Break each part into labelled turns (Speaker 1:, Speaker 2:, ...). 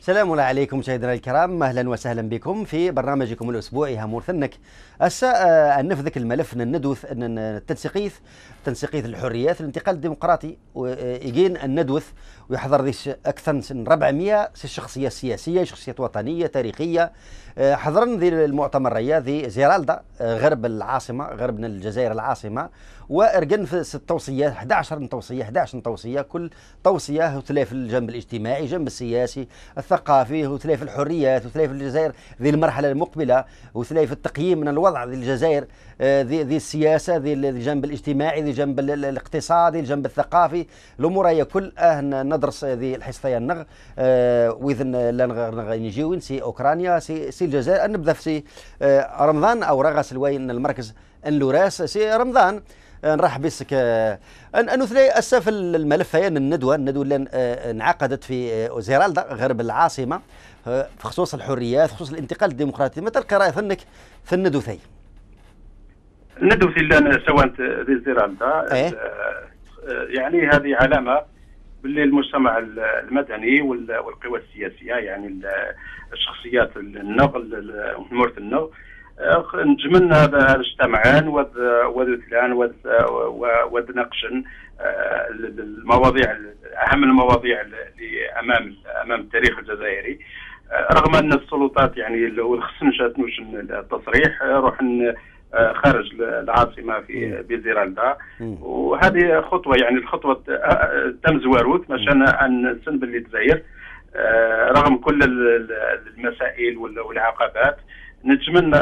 Speaker 1: السلام عليكم مشاهدينا الكرام، اهلا وسهلا بكم في برنامجكم الاسبوعي هامور ثنك. هسه نفذك الملف ندوث تنسيقية الحريات الانتقال الديمقراطي ويجين الندوث ويحضر ذيش اكثر من 400 شخصيه سياسيه، شخصيات وطنيه تاريخيه. حضرنا ذي المؤتمر ذي زيرالدا غرب العاصمه، غرب الجزائر العاصمه، وارجن في التوصيات 11 توصيه، كل توصيه تلاقي في الجنب الاجتماعي، الجنب السياسي، الثقافي، وتلاقي في الحريات، وتلاقي في الجزائر ذي المرحله المقبله، وتلاقي في التقييم من الوضع ذي الجزائر، ذي السياسه، ذي الجنب الاجتماعي، ذي الجنب الاقتصادي، الجنب الثقافي، الامور هي كل ندرس ذي الحصتين النغ وإذن لا نجيوين سي اوكرانيا سي الجزائر. نبدا في رمضان او رغس الوين المركز انلوراس سي رمضان. نرحب بك أنه ثلاثي أسف الملف هي الندوة اللي انعقدت في زيرالدا غرب العاصمة في خصوص الحريات، خصوص الانتقال الديمقراطي. ما تلقى رأي ثنك في الندوثي؟
Speaker 2: الندوة اللي أنا سويت في زيرالدا يعني هذه علامة باللي المجتمع المدني والقوى السياسية، يعني الشخصيات النغل مورث النغل نجمنا هذا الاجتماعان وذلان ونقشن المواضيع، اهم المواضيع اللي امام التاريخ الجزائري، رغم ان السلطات يعني لو خصنشات نوش التصريح روح خارج العاصمه في بزيرالدا. وهذه خطوه، يعني الخطوه تم زواروت مشان ان سن باللي الجزائر رغم كل المسائل والعقبات نتمنى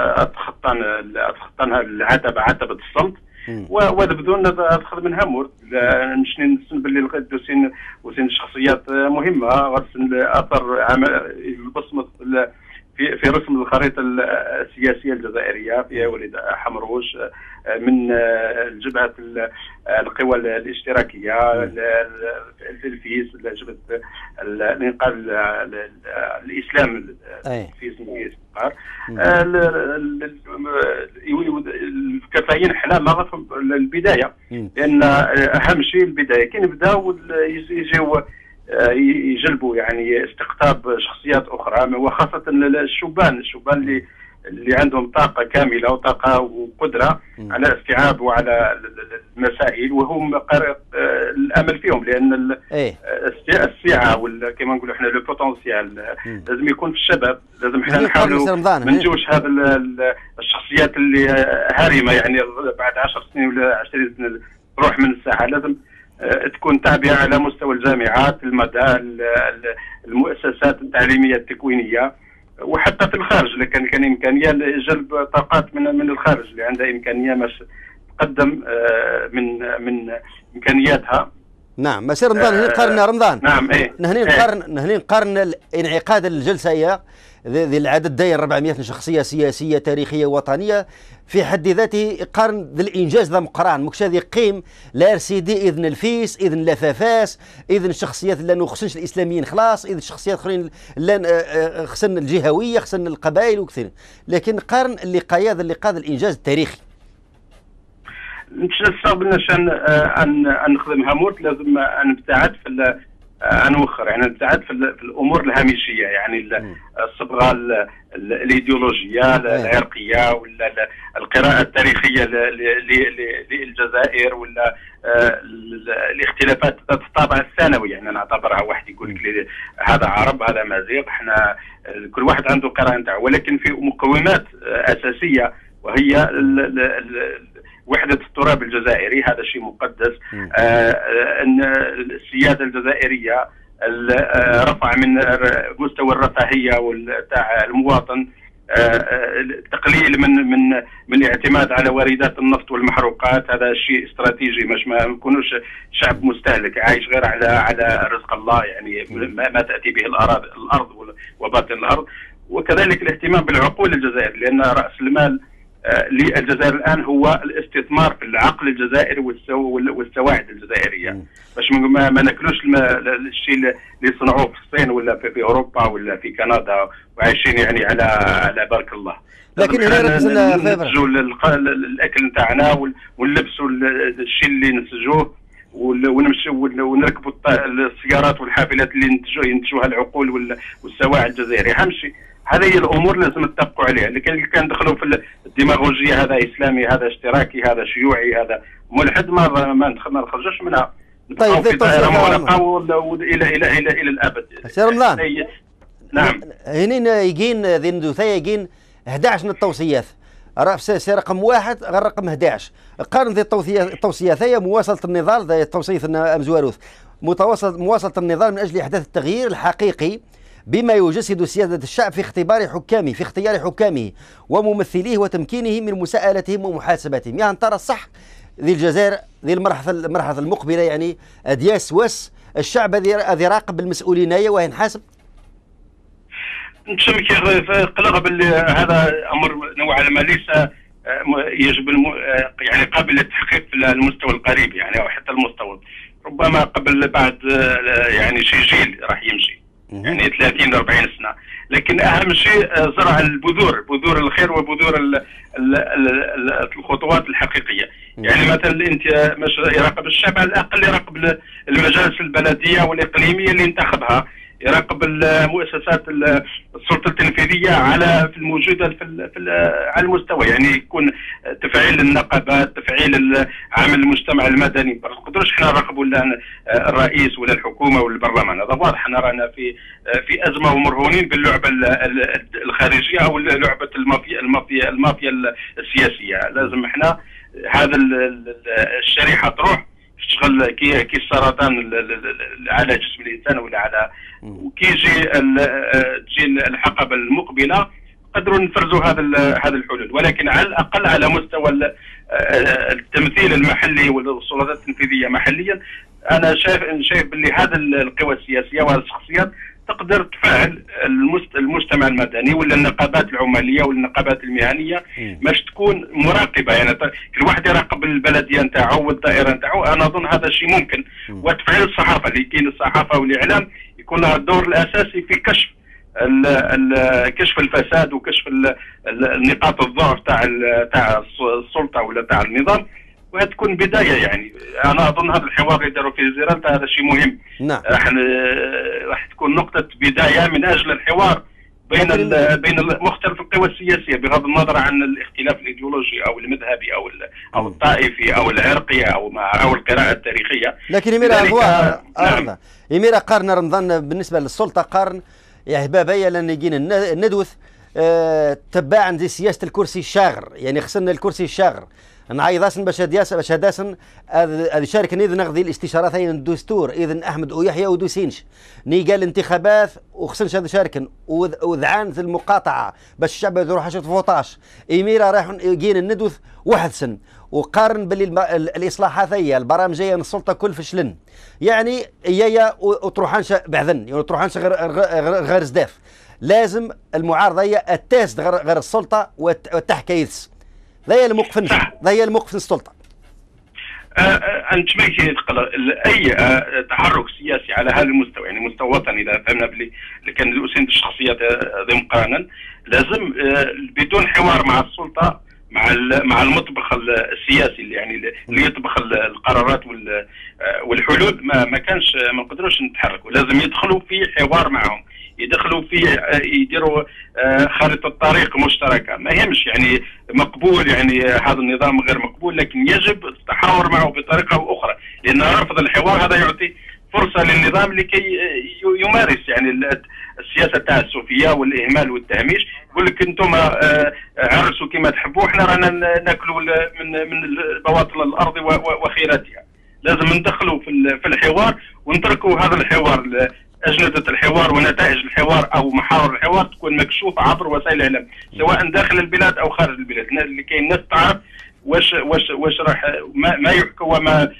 Speaker 2: تخطى العتبه، عتبه الصمت، وبدون تاخذ منها مور نشني نسن باللي القدوسين وسين شخصيات مهمه ورسن اثر البصمه في رسم الخريطه السياسيه الجزائريه، في وليد حمروش من الجبهه القوى الاشتراكيه، الفيس، جبهه الانقاذ الاسلام في استقرار كفاين حنا ما في البدايه، لان اهم شيء البدايه كي نبداو يجيو يجلبوا يعني استقطاب شخصيات اخرى، وخاصه الشبان اللي عندهم طاقه كامله وطاقه وقدره على استيعاب وعلى المسائل، وهم الامل فيهم، لان السعه كما نقولوا احنا لو بوتونسيال لازم يكون في الشباب. لازم احنا نحاولوا ما نجوش هذا الشخصيات اللي هارمه، يعني بعد 10 سنين ولا 20 سنه تروح من الساحه. لازم تكون تابعه على مستوى الجامعات، المدى، المؤسسات التعليميه التكوينيه، وحتى في الخارج اللي كان امكانيه جلب طاقات من الخارج اللي عندها امكانيه مش تقدم من امكانياتها.
Speaker 1: نعم، مسير رمضان هنا نقارن رمضان.
Speaker 2: نعم،
Speaker 1: هنا نقارن انعقاد الجلسه هي ذي العدد داير 400 شخصيه سياسيه تاريخيه وطنيه في حد ذاته، يقارن ذا الانجاز ذا مقران مكش هذه قيم لا سيدي اذن الفيس، اذن لافافاس، اذن الشخصيات اللي ما خصنش الاسلاميين خلاص، اذن الشخصيات اخرين اللي خصن الجهويه، خصن القبائل وكثير، لكن قارن اللقاء الانجاز التاريخي.
Speaker 2: نتصاب ان نخدمها مورت، لازم نبتعد في نوخر، يعني نبتعد في الامور الهامشيه، يعني الصبغه الايديولوجيه العرقيه ولا القراءه التاريخيه للجزائر، ولا الاختلافات الطابع الثانوي. يعني نعتبرها واحد يقول لك هذا عرب هذا مزيغ، احنا كل واحد عنده قراءه نتاعو، ولكن في مقومات اساسيه وهي وحدة التراب الجزائري، هذا شيء مقدس. أن السيادة الجزائرية رفع من مستوى الرفاهية تاع المواطن، التقليل من الاعتماد على واردات النفط والمحروقات، هذا شيء استراتيجي، مش ما نكونوش شعب مستهلك عايش غير على رزق الله، يعني ما تأتي به الأرض وباطن الأرض. وكذلك الاهتمام بالعقول الجزائر، لأن رأس المال للجزائر الان هو الاستثمار في العقل الجزائري والسواعد الجزائريه، باش ما ناكلوش الشيء اللي يصنعوه في الصين ولا في اوروبا ولا في كندا وعايشين يعني على بارك الله.
Speaker 1: لكن هنا
Speaker 2: نسجوا الاكل نتاعنا ونلبسوا الشيء اللي نسجوه ونركبوا السيارات والحافلات اللي ينتجوها العقول والسواعي الجزائريه. اهم شيء هذه هي الامور لازم نتفقوا عليها. لكن اللي كان دخلوا في الديماغوجيه هذا اسلامي، هذا اشتراكي، هذا شيوعي، هذا ملحد، ما نخرجوش منها.
Speaker 1: طيب
Speaker 2: في دائره مغلقه الى الابد.
Speaker 1: سي رمضان،
Speaker 2: نعم
Speaker 1: هنا يجين ذي الندوثيه يجين 11 من التوصيات، سي رقم 1 غير رقم 11. قارن ذي التوصيات هي مواصله النضال، ذي توصيه أمزواروث مواصله النضال من اجل احداث التغيير الحقيقي بما يجسد سيادة الشعب في اختيار حكامه وممثليه وتمكينه من مساءلتهم ومحاسبتهم. يعني ترى الصح ذي الجزائر ذي المرحلة المقبلة يعني أدياس وس الشعب الذي راقب المسؤولين وين حاسب.
Speaker 2: نتشمك قلق باللي هذا امر نوعا ما ليس يجب يعني قابل للتحقيق في المستوى القريب يعني او حتى المستوى، ربما قبل بعد يعني شي جيل راح يمشي يعني 30 40 سنه. لكن اهم شيء زرع بذور الخير وبذور الخطوات الحقيقيه. يعني مثلا انت مش يراقب الشعب، على الاقل يراقب المجالس البلديه والاقليميه اللي انتخبها، يراقب المؤسسات السلطه التنفيذيه على في الموجوده على المستوى، يعني يكون تفعيل النقابات، تفعيل عمل المجتمع المدني. ما نقدروش احنا نراقبوا الرئيس ولا الحكومه ولا البرلمان، هذا واضح. احنا رانا في ازمه ومرهونين باللعبه الخارجيه او لعبه المافيا السياسيه. لازم احنا هذا الشريحه تروح تشتغل كي السرطان على جسم الانسان ولا على، وكي تجي الحقبه المقبله قدروا نفرزوا هذا الحلول. ولكن على الاقل على مستوى التمثيل المحلي والسلطات التنفيذيه محليا، انا شايف باللي هذا القوى السياسيه وهذه الشخصيات تقدر تفعل المجتمع المدني ولا النقابات العماليه ولا النقابات المهنيه باش تكون مراقبه. يعني كل واحد يراقب البلديه نتاعو والدائره نتاعو. انا اظن هذا الشيء ممكن. وتفعيل الصحافه، اللي كاين الصحافه والاعلام يكون لها الدور الاساسي في كشف الفساد وكشف نقاط الضعف تاع السلطه ولا تاع النظام، وتكون بدايه. يعني انا اظن هذا الحوار اللي داروا في زيرالتا هذا شيء مهم.
Speaker 1: نعم.
Speaker 2: راح تكون نقطه بدايه من اجل الحوار بين مختلف القوى السياسيه، بغض النظر عن الاختلاف الايديولوجي او المذهبي او الطائفي او العرقي او القراءه التاريخيه.
Speaker 1: لكن يميرا قارن رمضان بالنسبه للسلطه قارن يا هبابيه لان يجينا الندوث تباعا دي سياسه الكرسي الشاغر. يعني خسرنا الكرسي الشاغر نعيضاسن باش هداسن هذه شارك اذا نغذي الاستشارات هي الدستور اذا احمد ويحيى ودوسينش ني قال الانتخابات وخسنش هذا شاركن وذعان في المقاطعه باش الشعب يروح 10 ايميرا راح يجين الندوث واحد سن وقارن باللي الاصلاحات هي البرامجيه من السلطه كل فشلن. يعني ايايا وطروحانش بعذن يعني طروحانش غير زداف. لازم المعارضه هي التاس غير السلطه والتحكيث. ذا هي الموقف السلطه.
Speaker 2: انت ما اي تحرك سياسي على هذا المستوى، يعني مستوى وطني، اذا فهمنا اللي كان اسند الشخصيات ضمن قانون، لازم بدون حوار مع السلطه مع المطبخ السياسي اللي يعني اللي يطبخ القرارات والحلول، ما كانش ما نقدروش نتحركوا. لازم يدخلوا في حوار معهم، يدخلوا فيه، يديروا خارطة طريق مشتركة. ما يهمش يعني مقبول يعني هذا النظام غير مقبول، لكن يجب التحاور معه بطريقة أو أخرى، لأن رفض الحوار هذا يعطي فرصة للنظام لكي يمارس يعني السياسة التعسفية والإهمال والتهميش. يقول لك أنتم عرسوا كما تحبوا، احنا رانا ناكلوا من بواطن الأرض وخيراتها. لازم ندخلوا في الحوار ونتركوا هذا الحوار، أجندة الحوار ونتائج الحوار أو محاور الحوار تكون مكشوفة عبر وسائل الإعلام سواء داخل البلاد أو خارج البلاد، لكي الناس تعرف واش راح ما يحكى وما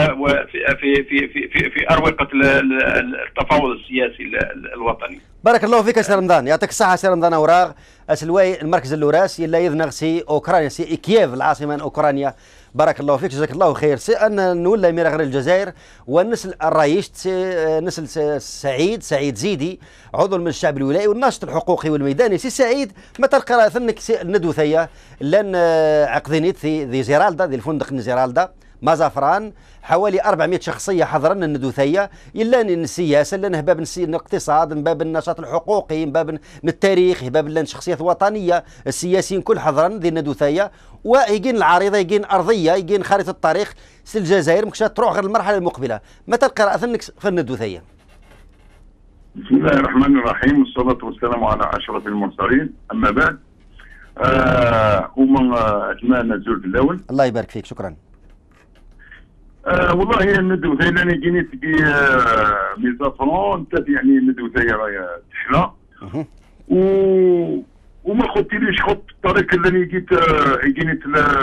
Speaker 2: في أروقة التفاوض السياسي الوطني.
Speaker 1: بارك الله فيك سي رمضان، يعطيك الصحة سي رمضان أوراغ أسلواي المركز اللوراس يلا يذنغ سي أوكرانيا سي كييف العاصمة أوكرانيا. بارك الله فيك جزاك الله خير. سي أن نولى ميرا غير الجزائر والنسل الرئيس نسل سعيد زيدي عضو من الشعب الولائي والناشط الحقوقي والميداني. سي سعيد متى تلقى ثنك الندوثية لأن عقدينيت ذي زيرالدا ذي الفندق زيرالدا مازافران، حوالي 400 شخصيه حضرن الندوثيه، الا السياسه، الا باب الاقتصاد، من باب النشاط الحقوقي، من باب التاريخ، من باب الشخصيات الوطنيه، السياسيين كل حضرن ذي الندوثيه، ويجين العريضه، يجين ارضيه، يجين خارطه الطريق سي الجزائر مكش تروح غير المرحله المقبله. متى القراءه في الندوثيه؟
Speaker 3: بسم الله الرحمن الرحيم، والصلاة والسلام على أشرف المرسلين، أما بعد ومن أتمنى الزول في الأول.
Speaker 1: الله يبارك فيك، شكرا.
Speaker 3: والله الندوثية اللي جيني تجي ميزافرون انت يعني الندوثية راهي تحلى وما خدتيليش خط الطريق اللي جيت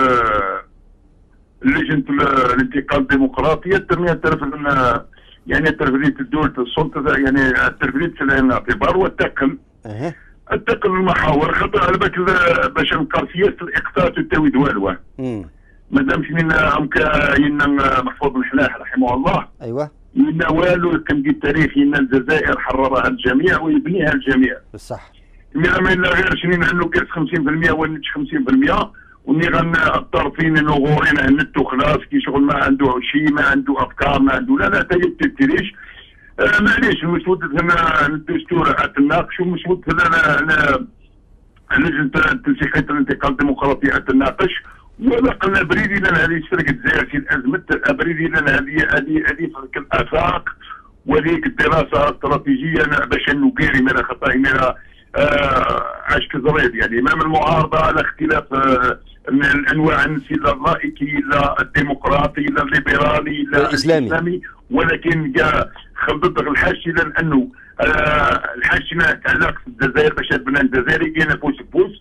Speaker 3: لجنة الانتقال الديمقراطية يعني ترفليت الدولة السلطة، يعني ترفليت الاعتبار والتقل المحاور، خاطر على بالك باش نقار سياسة الإقطاع تتاوي والوان. مادام شنينا ينا محفوظ بن حلاح رحمه الله،
Speaker 1: ايوه،
Speaker 3: ينا والو كان في التاريخ، ينا الجزائر حررها الجميع ويبنيها الجميع.
Speaker 1: بصح.
Speaker 3: ما إلا غير شنينا انه كاس 50% ونتش 50%، وني الطرفين انه غورين النت وخلاص، كي شغل ما عنده شيء، ما عنده افكار، ما عنده لا تيبتليش. معليش المسود هنا الدستور تناقش، ومسود هنا لجنة تنسيقية الانتقال الديمقراطي تناقش، ولا قلنا بريدي لنا هذه سرقة الجزائر في الأزمة، بريدي لنا هذه فرق الآفاق، وذيك الدراسة الاستراتيجية باش نقاري من خطأ من عاش كزريب، يعني امام المعارضه على اختلاف الانواع، لا الرائكي لا الديمقراطي لا الليبرالي لا الاسلامي، ولكن جاء خلطت الحاشيه لانه الحاشيه علاقه الجزائر باش تبنى الجزائر جينا فوس بفوس،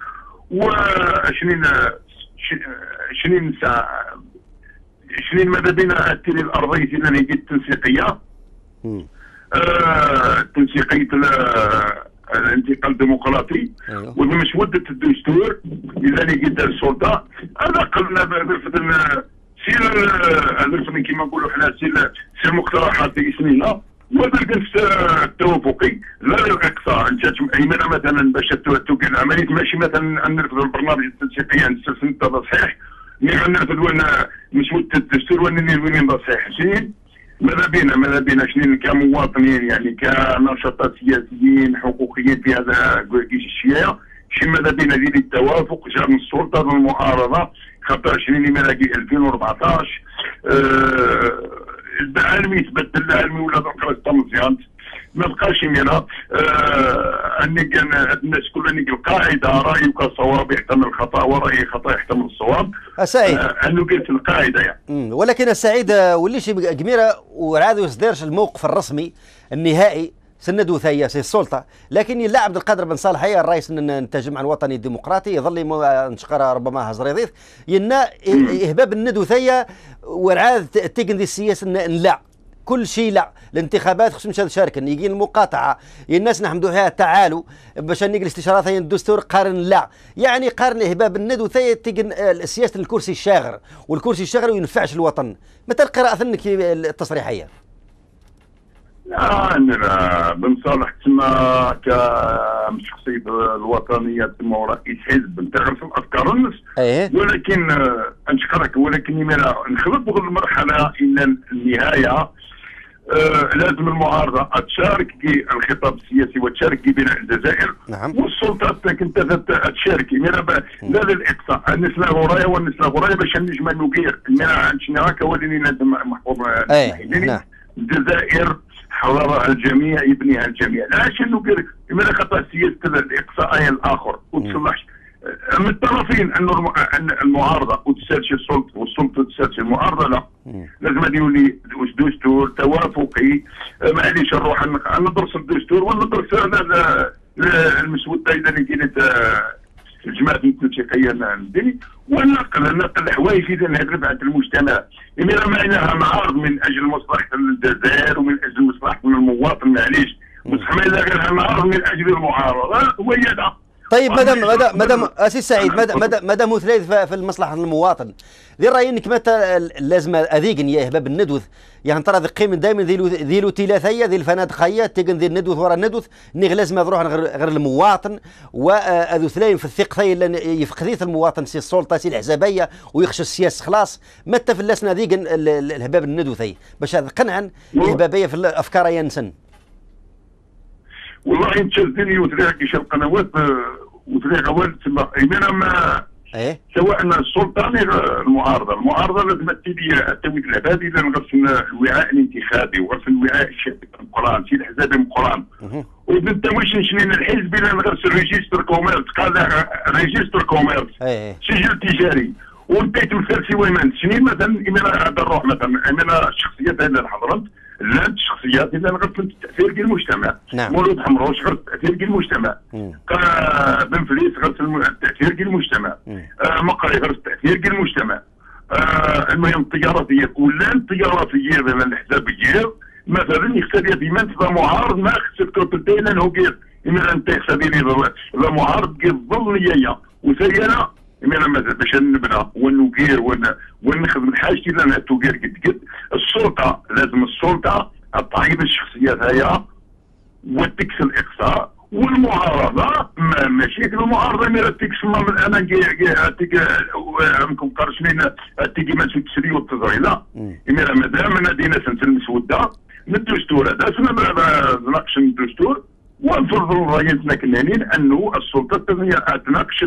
Speaker 3: شنين ساعه شنين ماذا بينا التيري الارضيه اللي هي التنسيقيه، تنسيقيه الانتقال الديمقراطي. أيوه. وبمسودة الدستور إذا لقيت السلطة هذا قلنا سير كما نقولوا حنا سير مقترحات باسمنا، وهذا الجلسة التوافقي لا الإقصاء. أنت مثلا باش توقع العملية ماشي مثلا نرفض البرنامج التنسيقي نستلزم تصحيح، نرفض مسودة الدستور وين تصحيح شنين. ماذا بينا شنين كمواطنين، يعني كنشطاء سياسيين حقوقيين في هذا كيش الشيء، شي ماذا بينا ديال التوافق جاء من السلطه والمعارضه، خاطر شنين ملاقي 2014 العالمي تبدل، العالمي ولا ذكر مزيان ما بقاش ميرا الناس كلها القاعده راي كصواب يحتمل الخطا، وراي خطا يحتمل الصواب.
Speaker 1: السعيد
Speaker 3: انه قلت القاعده يعني.
Speaker 1: ولكن السعيد وليش قميره وعاد يصدرش الموقف الرسمي النهائي سندو ثيا سي السلطه، لكن لا عبد القادر بن صالح هي الرئيس التجمع الوطني الديمقراطي يظل نشقر ربما هزريضيف ينا اهباب الندو ثيا والعاد تيقن دي السياسه لا كل شيء لا الانتخابات خصهم تشارك، يجي المقاطعه الناس نحمدوها تعالوا باش نقل استشارات هي الدستور قارن لا، يعني قارن اهباب الندو ثيا تيقن سياسه الكرسي الشاغر، والكرسي الشاغر وينفعش الوطن. متى القراءه ثنك التصريحيه؟
Speaker 3: لا أنا بن صالح تما كشخصية الوطنية تما رئيس حزب تعرف الأفكار الناس، ولكن نشكرك، ولكن نخلط المرحلة إلى النهاية. لازم المعارضة تشارك في الخطاب السياسي وتشارك في بناء الجزائر.
Speaker 1: نعم.
Speaker 3: والسلطات كنت تشارك لا للإقصاء النسلة ورايا والنسلة ورايا باش نجمع نقير شنو هكا وليني لازم محفوظ.
Speaker 1: نعم.
Speaker 3: الجزائر حررها الجميع يبنيها الجميع، لا شنو قال لماذا خطا سياسه الاقصاء الاخر وتصلحش من الطرفين انه المعارضه وتسالش السلطه والسلطه تسالش المعارضه، لا لازم يولي دستور توافقي. معليش نروح ندرس الدستور وندرس المسوده اذا كانت الجماعه التنسيقيه الديني، ونقل الحوايج اذا نهضر المجتمع، يعني معناها معارض من اجل مصلحه الجزائر ومن اجل مصلحه المواطن، معليش بصح ما الا غير معارض من اجل المعارضه هو هذا.
Speaker 1: طيب مادام اسي سعيد مادام هو ثلاث في المصلحه المواطن، ذي رايي انك متى لازم اذيق يا هباب الندوث يعني ترى ذي قيم دائما ذي ثلاثيه ذي الفنادق خيا تيقن ذي الندوث ورا الندوث نيغ لازم نروح غير المواطن واذو ثلاين في الثق ثي يفقديث المواطن سي السلطه سي الحزبيه ويخشى السياسه خلاص متى في اللسنا ذيق الهباب الندوثي باش هذا قنعا الهبابيه في الافكار ينسن.
Speaker 3: والله انت شدني وتلاقي كيش القنوات وتلاقي اول تما انا ما سواء السلطه المعارضه لازم تدي التويت العبادي لان غرسن الوعاء الانتخابي وغرسن الوعاء الشعبي القران سي الحزب القران وبنت واش نشنين الحزب لان غرسن ريجستر كوميرس قال ريجستر كوميرس سجل تجاري وانت تمثل سي وين سنين مثلا انا نروح مثلا انا الشخصيات اللي حضرت لا الشخصيات اللي غرفت التاثير ديال المجتمع.
Speaker 1: نعم.
Speaker 3: مولود حمروش غرفت التاثير ديال المجتمع. بن فليس غرفت التاثير ديال المجتمع. مقري غرفت التاثير ديال المجتمع. المهم التجاراتيه كلها التجاراتيه بين الحزبيه مثلا يختار ديما تبقى معارض ما خصك تقول لانه غير اما انت خصني لا معارض كي تظل ليا وسيانا انا مثلا باش نبدا ونقير ونخدم حاجتي لان توقير قد السلطه لازم السلطه تعيد الشخصيات هيا وتكس الاقصاء والمعارضه ماشي المعارضه مي تكس من انا ممكن قرشنين تيجي ما تسري والتزري لا مادام مدينه سنه المسوده من الدستور هذا نناقش الدستور ونفرضوا رايتنا كنانين انه السلطه تناقش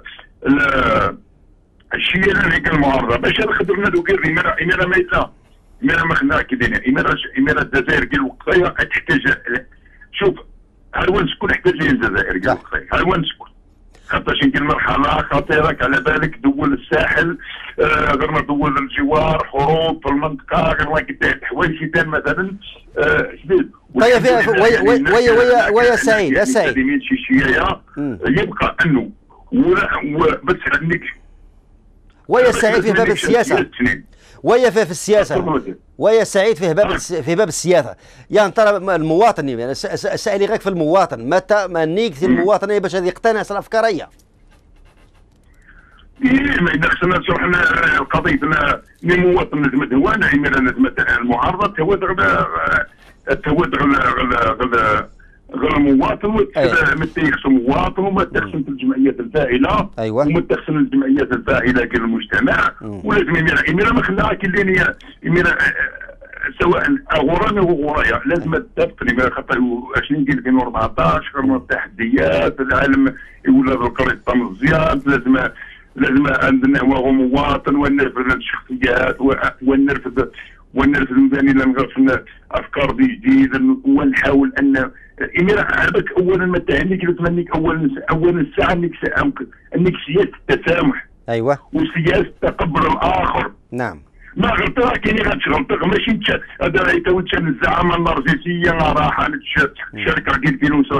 Speaker 3: الشيء اللي هيك المعارضه باش خدرنا دوكير إمارة ما يتلا إمارة ما خدنا كدينا إمارة الجزائر كي الوقتيه تحتاج شوف هل شكون احتاج للجزائر كي الوقتيه هل شكون خاطرش يمكن مرحله خطيره على بالك دول الساحل غير دول الجوار حروب في المنطقه غير كدا حوايج كدا مثلا شبيب
Speaker 1: طيب ويا سعيد
Speaker 3: يبقى انه بس عندك
Speaker 1: ويا سعيد في باب السياسه ويا في السياسه ويا سعيد في باب السياسه يعني ترى المواطن يعني سائلي غير في المواطن متى ما نيك المواطن باش يقتنع الافكاريه
Speaker 3: ما خصنا نشرحنا القضيه المواطن لازم هو انا لازم المعارضه تودع غير المواطن ما تيخص المواطن وما تخصم الجمعيات الفاعله
Speaker 1: ايوه
Speaker 3: وما تخصم الجمعيات الفاعله كاين المجتمع ولازم يمير ما خلاها كاين يمير سواء غورانا وغورايا لازم تتفق خاطر 2014 غير التحديات العالم يولى الخريطه مزيان لازم عندنا هو مواطن ونرفد الشخصيات ونرفد المباني لنغرس افكار جديده ونحاول ان عابك اولا ما تهنيك لازم اولا الساعه انك سياسه التسامح
Speaker 1: ايوه
Speaker 3: وسياسه تقبل الاخر.
Speaker 1: نعم
Speaker 3: ما غلطها كاين غتغلطك ماشي انت هذا راهي توجه الزعامه النرجسيه راح الشركه ديال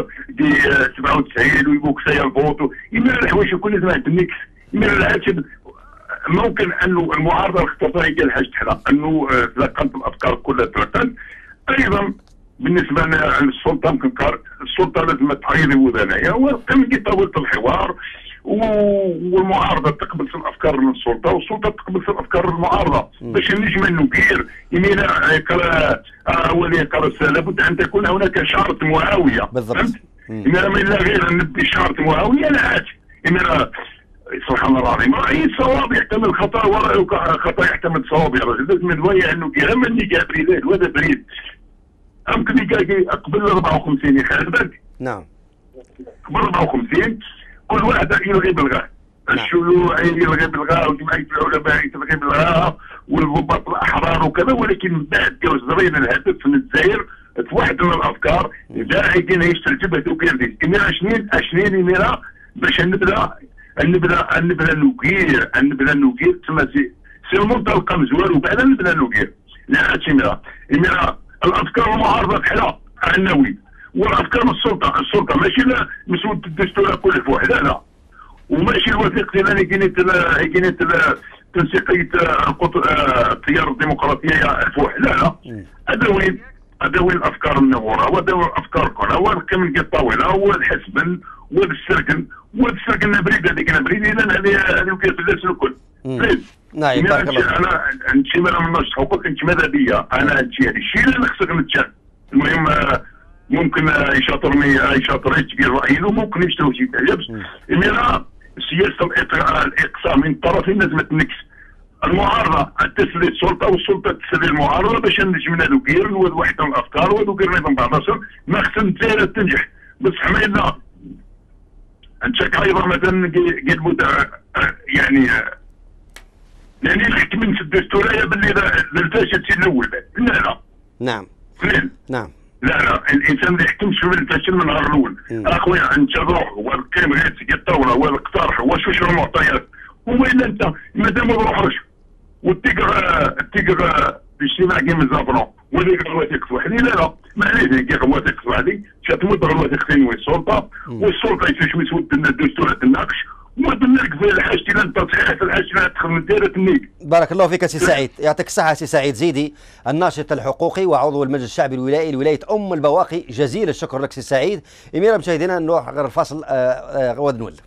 Speaker 3: 97 ويقولك سير الفوت يمر الحوايج كل لازم عندك يمر العاشر ممكن انه المعارضه الاختصاصيه هي الحاجه تحلى انه تلقنت الافكار كلها تلقنت ايضا بالنسبه للسلطه ممكن السلطه لازم تعيد وذنايا وكم طولت الحوار والمعارضه تقبل في الافكار من السلطه والسلطه تقبل في الافكار المعارضه باش نجم نقير يمينا اوليا قال لابد ان تكون هناك شعره معاويه
Speaker 1: بالضبط
Speaker 3: يمينا ما الا غير نبي شعره معاويه لا عاد يمينا سبحان الله العظيم اي صواب يحتمل خطا خطا يحتمل صواب يا رجل لازم نويا انه كي هم اللي جاب بريد وهذا بريد يمكن قبل 54 يا خالد بالك.
Speaker 1: نعم
Speaker 3: قبل 54 كل واحد يلغي بالغاء الشيوعي يلغي بالغاء وجمعيه العلماء تلغي بالغاء والضباط الاحرار وكذا ولكن من بعد جاو زرينا الهدف في الجزائر في واحد من الافكار اذا كاين يسترجب هذوك يمينا شنين يمينا باش نبدا نوكير تما سي المنطلقه مزوار وبعدا نبدا نوكير لا تيميرا الافكار المعارضه بحالها النووي والافكار السلطه ماشي لا مسود الدستور كل فوحده لا وماشي الوثيقه اللي كانت تنسيقيه التيار الديمقراطيه فوحده لا هذا وين الافكار النغوره وهذا الافكار كلها وكم طاوله والحسب وهذا السركن بريد هذيك انا بريد اذا هذه وكاله الناس الكل.
Speaker 1: نعم بارك الله.
Speaker 3: انا نمشي ما نمنعش حقوقك انت ماذا بيا انا هادشي هذا الشيء اللي خصك نتشان. المهم ممكن يشاطرني تقيل رايي وممكن يشتروا شي تعجبش. انا سياسه الاقصاء من الطرفين لازم تنكس. المعارضه تسري السلطه والسلطه تسري المعارضه باش نجم هذو كير واحد من الافكار وهذو كير نظام بعض الناس ما خصنا الجزائر تنجح. بصح ما إلا نتشك ايضا مثلا يعني الحكم في الدستوريه باللي الفاشل سي الاول. لا
Speaker 1: نعم نعم
Speaker 3: لا الانسان ما يحكمش في الفشل من النهار الاول. اخويا انت روح والقيم غير الثوره والاقتراح وشو المعطيات وين انت مادام ما روحش والتيجر الاجتماع كيما الزافرون واللي غلواتك في وحدي لا معليش كي غلواتك في وحدي شاتمود غلواتك ثاني السلطه والسلطه يفاش مسود الدستور تناقش ودناك في الحاجه الى انت تصحيح في الحاجه الى تدخل من دائره النيك.
Speaker 1: بارك الله فيك سي سعيد، يعطيك الصحه سي سعيد زيدي الناشط الحقوقي وعضو المجلس الشعبي الولائي لولايه البواقي. جزيل الشكر لك سي سعيد. اميره مشاهدينا نروح غير الفاصل غواد نول.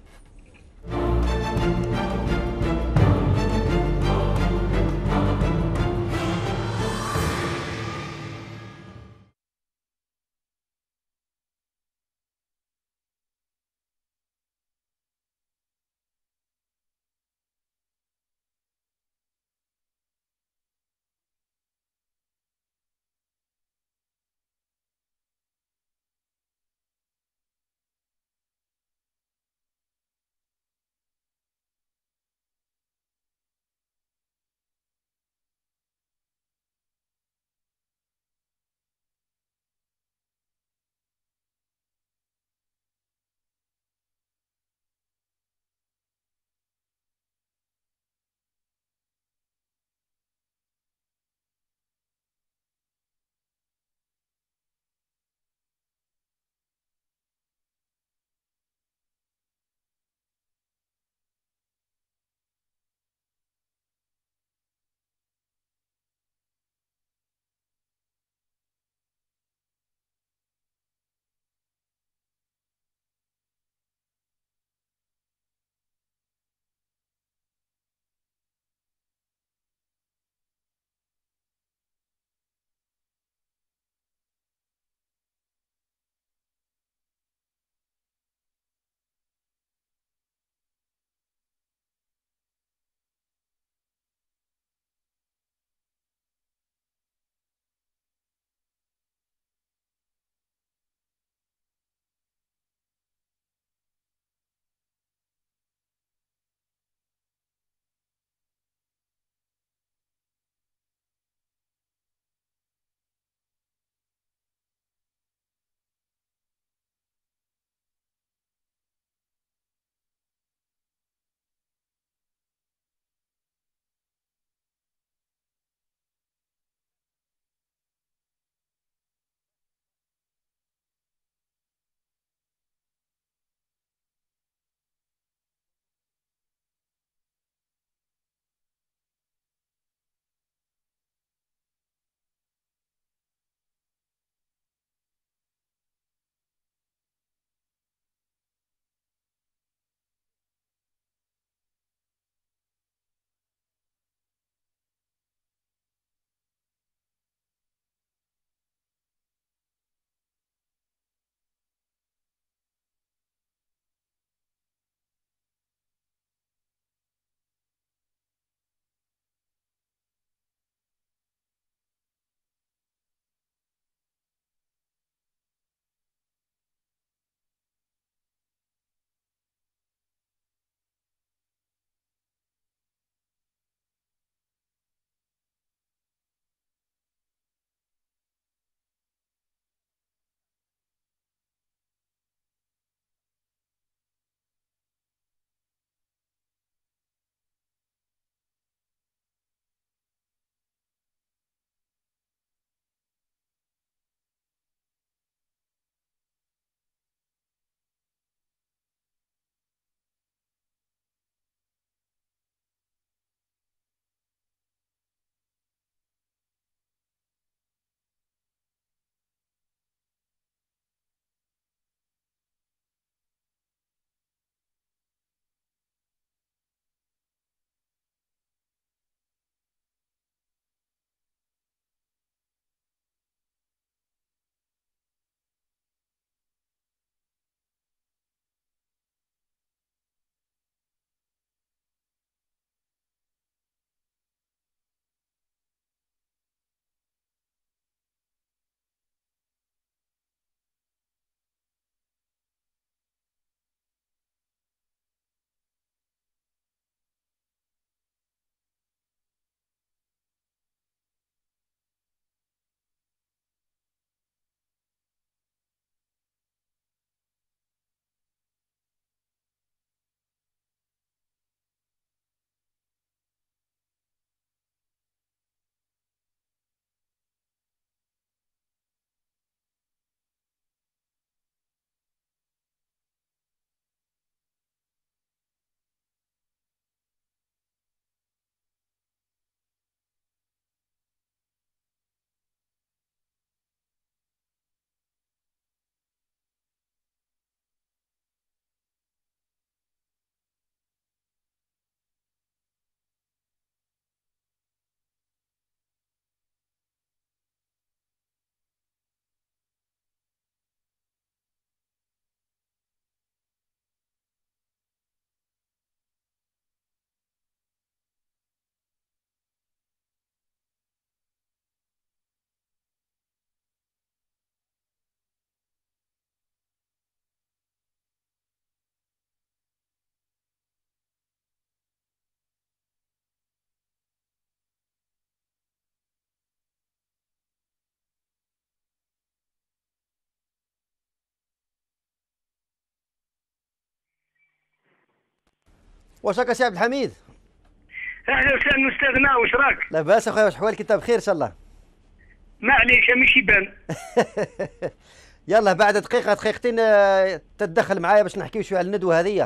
Speaker 1: واش راك سي عبد الحميد؟
Speaker 4: اهلا وسهلا استاذنا، واش راك؟
Speaker 1: لاباس اخويا، واش حوالك؟ انت بخير ان شاء الله؟
Speaker 4: معليش ماشي يبان.
Speaker 1: يلا بعد دقيقه دقيقتين تتدخل معايا باش نحكيو شويه على الندوه هذه.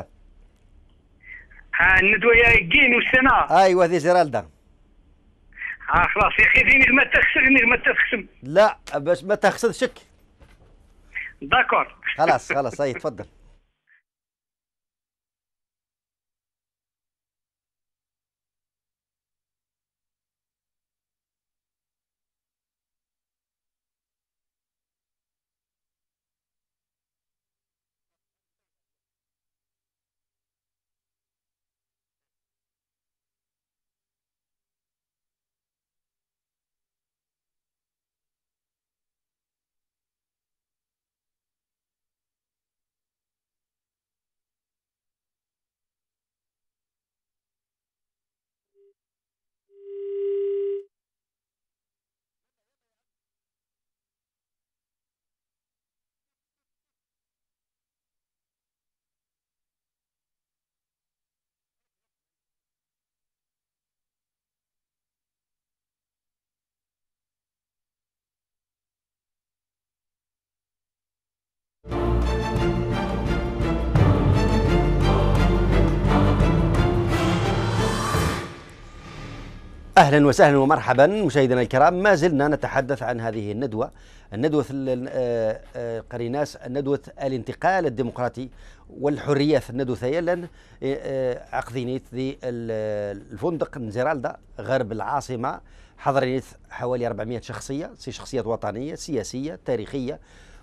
Speaker 4: الندوه يا كين والسنه.
Speaker 1: ايوا هذه زيرالدا.
Speaker 4: خلاص يا اخي ديني ما تخسرني ما تخسم.
Speaker 1: لا باش ما تخسرشك.
Speaker 4: داكور.
Speaker 1: خلاص هاي تفضل. اهلا وسهلا ومرحبا مشاهدينا الكرام، ما زلنا نتحدث عن هذه الندوه قريناس، ندوه الانتقال الديمقراطي والحريات. الندوه ثانيه لن عقدينيت ذي الفندق نزيرالدا غرب العاصمه، حضرينيت حوالي 400 شخصيه، شخصيات وطنيه سياسيه تاريخيه،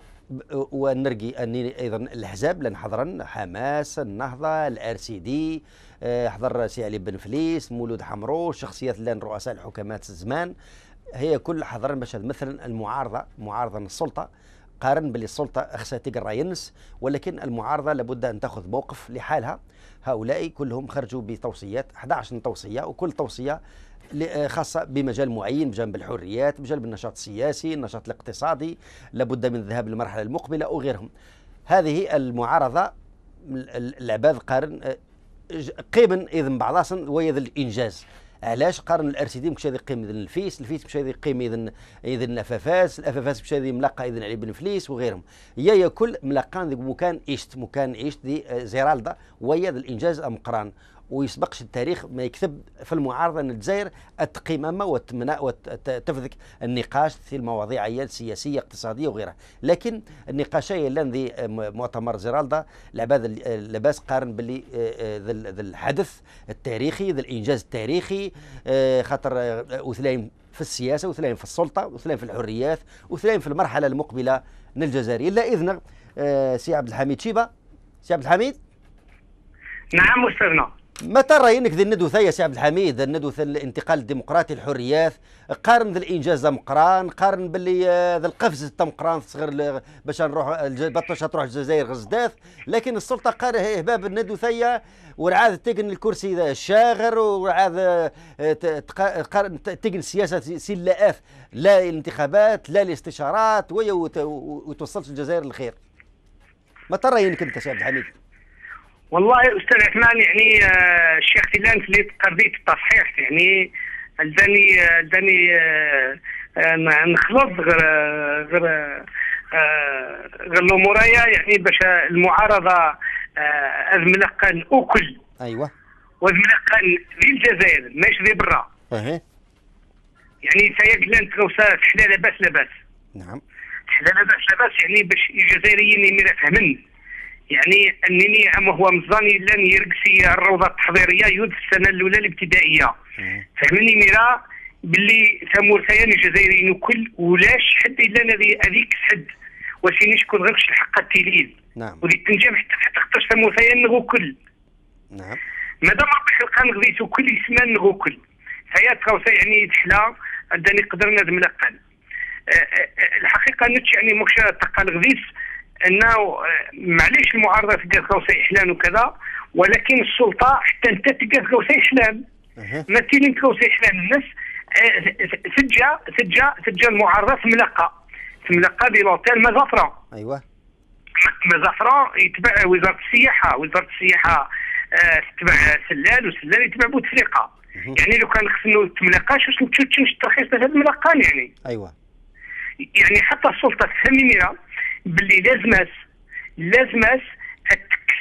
Speaker 1: ونرقي اني ايضا الاحزاب لان حضرن حماس، النهضه، الار سي دي، حضر سي علي بن فليس، مولود حمرو، شخصيات لان رؤساء الحكومات الزمان، هي كل حضرن باش مثلا معارضه السلطه. قارن باللي السلطه اخسى تقرا ينس، ولكن المعارضه لابد ان تاخذ موقف لحالها. هؤلاء كلهم خرجوا بتوصيات 11 توصيه، وكل توصيه خاصة بمجال معين، بجانب الحريات، بجانب النشاط السياسي، النشاط الاقتصادي، لابد من الذهاب للمرحلة المقبلة وغيرهم. هذه المعارضة العباد قارن قيمن إذن بعضاصن ويذ الإنجاز. علاش قارن الار سي دي مشى يقيم اذن الفيس مشى يقيم اذن الافافاس مشى ملقى اذن علي بن فليس وغيرهم. يا كل ملقان مكان عيشت دي زيرالدا ويا الانجاز مقران، ويسبقش التاريخ ما يكتب في المعارضه ان الجزائر القمامه وتفذك النقاش في المواضيع عيال سياسيه اقتصاديه وغيرها. لكن النقاشيه اللي ذي مؤتمر زيرالدا العباد لاباس قارن باللي ذا الحدث التاريخي، ذا الانجاز التاريخي، خاطر وثلاين في السياسه، وثلاين في السلطه، وثلاين في الحريات، وثلاين في المرحله المقبله من الجزائر. الا اذن سي عبد الحميد شيبه. سي عبد الحميد.
Speaker 4: نعم استاذنا.
Speaker 1: متى راينك ذي الندوة ثايا سي عبد الحميد، الندوة الانتقال الديمقراطي الحريات، قارن ذي الانجاز مقران، قارن باللي ذا القفز تم مقران صغير باش نروح باش تروح الجزائر غزداث، لكن السلطه قال هباب الندوة ثايا ورعاد تقن الكرسي ذا الشاغر، ورعاد تقن السياسه سي اللاف، لا الانتخابات لا الاستشارات وتوصلش الجزائر للخير. متى راينك انت سي عبد الحميد؟
Speaker 4: والله استاذ عثمان، يعني الشيخ تيلان في اللي قضيه التصحيح يعني داني نخلص غير الاموريه، يعني باش المعارضه الملقن اكل.
Speaker 1: ايوه.
Speaker 4: والملقن ذي الجزائر ماشي ذي برا. يعني سيقلن تغوصا تحلى لاباس.
Speaker 1: نعم.
Speaker 4: تحلى لاباس يعني باش الجزائريين يمير فهمن. يعني انني اما هو مزاني لن يرقسي الروضه التحضيريه يود في السنه الاولى الابتدائيه. فهمني ميرا باللي ثمور ثيان الجزائريين كل ولاش حد الا هذيك حد وسيني شكون غيرش الحق التليل.
Speaker 1: نعم.
Speaker 4: ودي تنجم حتى تختار ثمور ثيان نغو كل.
Speaker 1: نعم.
Speaker 4: مادام ربي خلقان غذيتو كل يسمان نغو كل. فهي تخوصا يعني تحلى عندنا قدرنا دملقان. الحقيقه نتش يعني مش تقال غذيس انه معليش المعارضه تلقى خوصي احلام وكذا، ولكن السلطه حتى انت تلقى خوصي احلام. ما تيلين خوصي احلام الناس سجا المعارضه تملقى بلوتيل مزافره.
Speaker 1: ايوه.
Speaker 4: مزافره يتبع وزاره السياحه. تتبع سلال وسلال يتبع بوتفليقه. يعني لو كان خصنا تملقاش واش نمشيو الترخيص هذا الملقان يعني.
Speaker 1: ايوه.
Speaker 4: يعني حتى السلطه تفهمني باللي لازماس التكس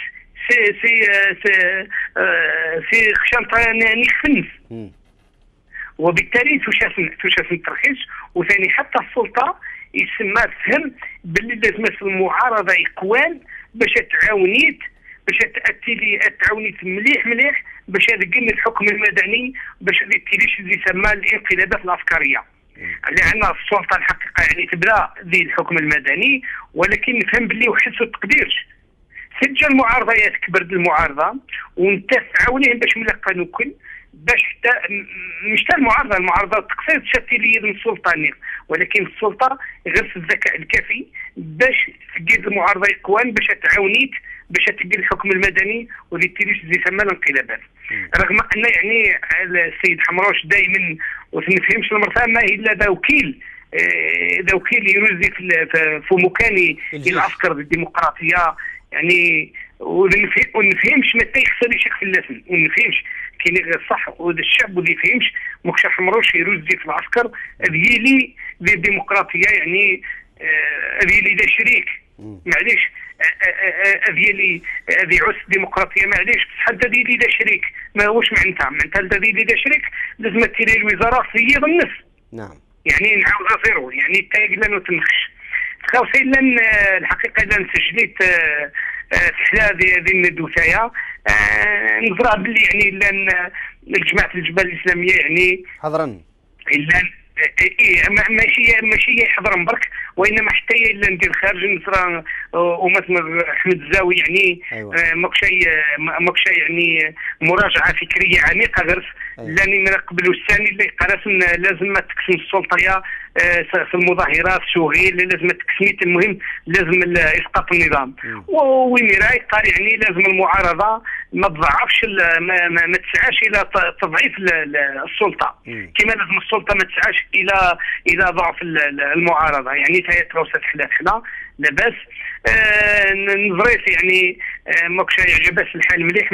Speaker 4: سي خشان نخفنس. وبالتالي توشاف الترخيص. وثاني حتى السلطه يسمى فهم باللي لازماس المعارضه يقوان باش تعاونيت باش تعاونيت مليح باش تقن الحكم المدني باش ما يتيليش اللي يسمى الانقلابات العسكريه. لان السلطه الحقيقه يعني تبدا ذي الحكم المدني، ولكن نفهم باللي وحسوا التقديرش سجل المعارضه تكبر المعارضه وانت تعاونيهم باش ملقن وكل باش حتى مش تاع المعارضه تقصير تشتي لي من السلطه، ولكن السلطه غير في الذكاء الكافي باش تجد المعارضه يقوان باش تعاونيت باش تجد الحكم المدني واللي تيريش زي يسمى الانقلابات. رغم ان يعني السيد حمروش دائما وما المرثاه ما الا ذا وكيل يرزي في مكان العسكر الديمقراطيه يعني. ونفهمش متى يخسر يشك في اللسن ونفهمش كاين غير صح وهذا الشعب واللي يفهمش مكش حمروش يرزي في العسكر هذه لي الديمقراطيه يعني هذه لي ذا شريك معليش هذه عس ديمقراطيه معليش بصح هذه لي ذا شريك ما هوش معناتها هذه لي ذا شريك لازم تيري الوزاره في النص.
Speaker 1: نعم.
Speaker 4: يعني نعاود زيرو يعني تايقلا وتنخش تخاوسي لان الحقيقه اذا سجلت تحلا ذي الندوثايا نظرا باللي يعني لان الجماعه الجبال الاسلاميه يعني
Speaker 1: حضرا
Speaker 4: الا ماشي يحضر برك وانما حتى الا ندير خارج نصرا ومثلا احمد الزاوي يعني. أيوة. ماكش يعني مراجعه فكريه عميقه غير. أيوة. لاني من قبل الثاني اللي قالت لازم ما تقسم السلطه في المظاهرات شغيل لازم تقسميت المهم لازم اسقاط النظام. وميراي قال يعني لازم المعارضه ما تضعفش ما تسعاش الى تضعيف السلطه كما لازم السلطه ما تسعاش الى ضعف المعارضه يعني تروسات حلا لاباس. نظريت يعني ماكش يعجبش الحال مليح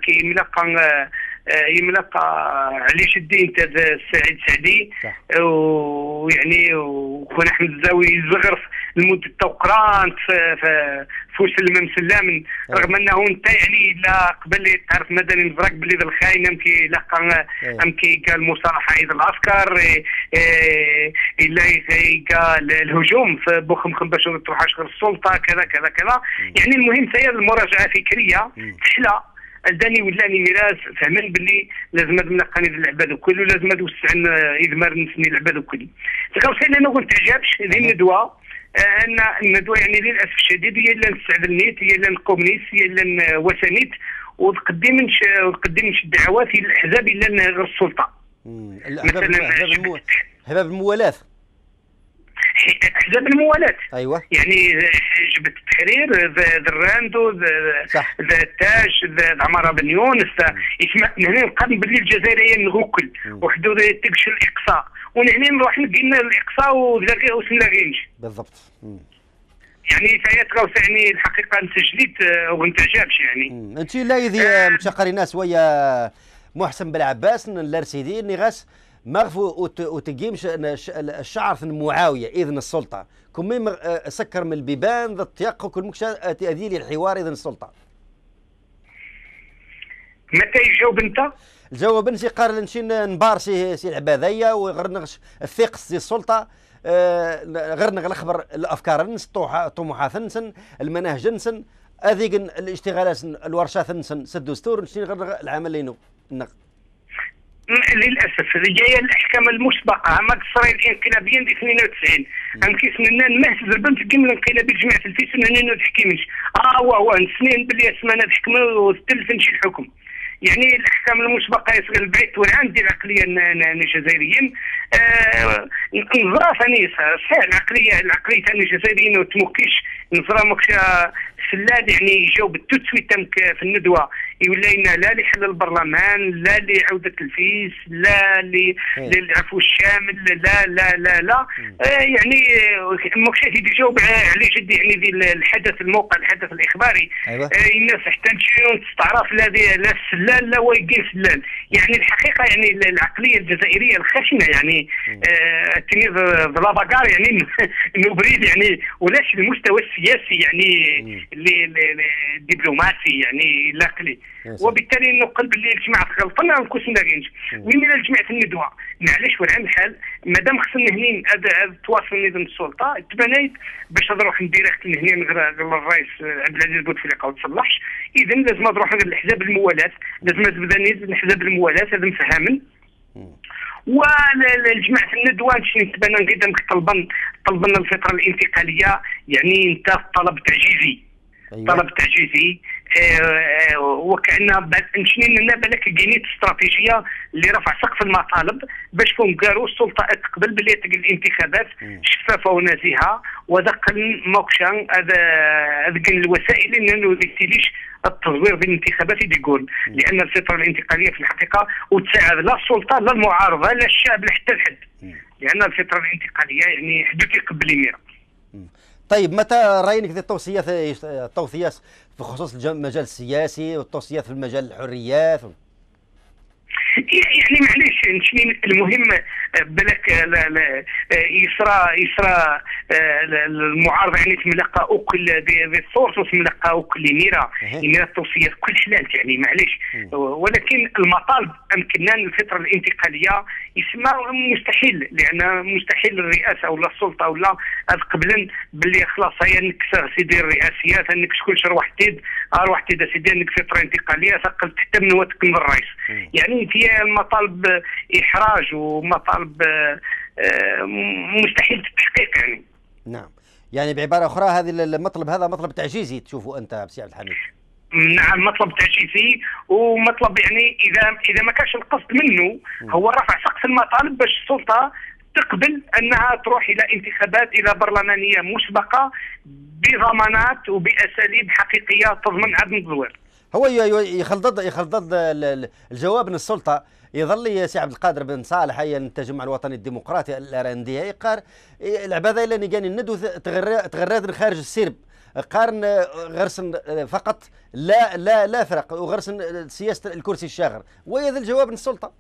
Speaker 4: يملقى علي شدين تاع السعيد سعدي ويعني وكون احمد الزاوي زغرف لمده توقران في وسلم مسلم رغم انه انت يعني لا قبل تعرف مدني نزرق باللي ذا الخاين امكي لقى امكي قال مصالحه ايضا العسكر الا قال الهجوم في بوخم باش ما تروحش غير السلطه كذا كذا كذا. يعني المهم هي المراجعه فكريه تحلى الداني ولاني ميراث فهمن باللي لازم هذا منقاني العباد الكل ولازم هذا وسعن ادمار نسني العباد الكل. تخاوسين انا ما تعجبش هذه الندوه ان الندوه يعني للاسف الشديد هي اللي نستعدلنيت هي اللي نقومنيت هي اللي وسنيت وتقدمش الدعوات الى الاحزاب الا غير السلطه.
Speaker 1: مثلا احزاب الموالاه
Speaker 4: احزاب الموالاه.
Speaker 1: ايوه
Speaker 4: يعني حزب التحرير ذا الراندو ذا التاج ذا عماره بن يونس يسمع هنا نقارن باللي الجزائريين نغوكل وحدود تكش الاقصاء ونهنا نروح نقلنا الاقصاء وسنلاغينش
Speaker 1: بالضبط.
Speaker 4: يعني تايات يعني الحقيقه انتجليت وانت جابش يعني.
Speaker 1: انت لا يذي متشقري ناس ويا محسن بالعباس الرسيدي نغاس مغفو وتقيمش الشعر معاويه اذن السلطه كم سكر من البيبان ذا الطيق وكل مكشا تأذيلي الحوار اذن السلطه.
Speaker 4: متى يجاوب انت؟
Speaker 1: الجواب نسي قال نمشي نبار سي العباديه وغير نغش الثقه سي السلطه غير نخبر الافكار نس طموحات نسن المناهج نسن هذيك الاشتغالات الورشات نسن سد دستور نمشي غير العمل لينو
Speaker 4: للاسف جايه الاحكام المسبقه ما تصري الانقلابيين في 92 ام كيسمنا نمهز البنت كيما الانقلابي جماعه الفيسون اننا نحكيمش وهو سنين باللي اسمنا نحكم وتلف نمشي الحكم. يعني الاحكام المسبقه يصير البعيد وعندي العقليه الجزائريين نظرا ثاني صحيح العقليه تاع الجزائريين وتموكيش نصرى مكشا سلال يعني يجاوب التوتسويت في الندوه يقول لنا لا لحل البرلمان، لا لعوده الفيس، لا للعفو الشامل، لا لا لا لا يعني مكشا يجاوب على جد يعني ذي الحدث الموقع الحدث الاخباري.
Speaker 1: أيوة.
Speaker 4: الناس حتى نمشيو تستعرف لا السلال لا ويقين سلال. يعني الحقيقه يعني العقليه الجزائريه الخشنه يعني التلميذ بلاباكار يعني نبريد يعني ولاش المستوى السياسي يعني الدبلوماسي يعني العقلي. وبالتالي نقول باللي الجماعه غلطنا ونكون ناقينش وين الى جماعه الندوه معليش ولا الحال مادام خصنا هنين هذا تواصل نظام السلطه تبنيت باش نروح نديريكت هنين غير الرئيس عبد العزيز بوتفليقه وتصلحش. اذا لازم نروح للحزاب الموالاه، لازم تبدا الحزاب الموالاه هذا مفهمن. والجماعه الندوه نتبنى قدام طلبنا الفتره الانتقاليه يعني انت طلب تعجيزي. أيوة. طلب تعجيزي وكأن نشنين لنا بالك كاينين استراتيجيه اللي رفع سقف المطالب باش فهم قالوا السلطه تقبل باللي الانتخابات شفافه ونزيهه ودقل موكشان هذا الوسائل انه يتيليش التزوير بالانتخابات يقول لان الفتره الانتقاليه في الحقيقه وتساعد لا السلطه لا المعارضه لا الشعب لا حتى الحد لان الفتره الانتقاليه يعني حدود يقبل يمير.
Speaker 1: طيب متى رايك في التوصيات في خصوص المجال السياسي والتوصيات في المجال الحريات؟
Speaker 4: يعني معليش المهم بالك يسرى المعارضه يعني تملقى اوكل بالصورت وتملقى اوكل ميرا التوصيات كل حلال يعني معليش. ولكن المطالب امكننا الفتره الانتقاليه يسمى مستحيل لان مستحيل الرئاسه ولا السلطه ولا قبلا باللي خلاص هي انك سيدي الرئاسيات انك شكون روح تيد سيدي انك فتره انتقاليه ثقل حتى من وقتك من الرئيس يعني في مطالب احراج ومطالب مستحيل التحقيق يعني.
Speaker 1: نعم يعني بعباره اخرى هذه المطلب هذا مطلب تعجيزي تشوفوا انت بسي عبد الحميد؟
Speaker 4: نعم مطلب تعجيزي ومطلب يعني اذا ما كانش القصد منه هو رفع سقف المطالب باش السلطه تقبل انها تروح الى انتخابات الى برلمانيه مسبقه بضمانات وباساليب حقيقيه تضمن عدم التزوير.
Speaker 1: هو يخلض الجواب من السلطه يظل يا سي عبد القادر بن صالح هي التجمع الوطني الديمقراطي الارندي يقار العباده الا كان الندو تغرد خارج السرب قارن غرسن فقط لا فرق وغرسن سياسه الكرسي الشاغر وهذا الجواب من السلطه.